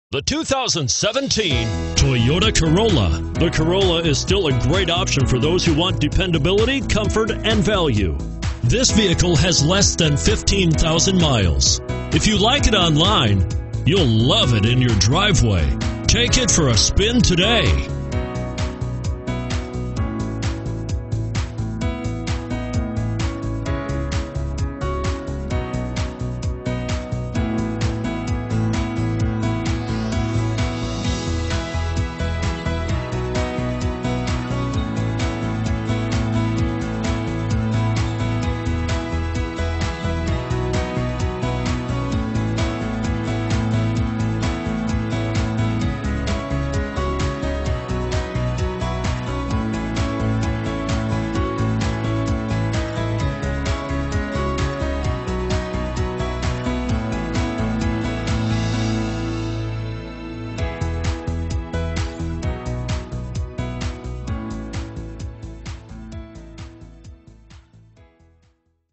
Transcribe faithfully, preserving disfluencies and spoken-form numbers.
The two thousand seventeen Toyota Corolla. The Corolla is still a great option for those who want dependability, comfort, and value. This vehicle has less than fifteen thousand miles. If you like it online, you'll love it in your driveway. Take it for a spin today.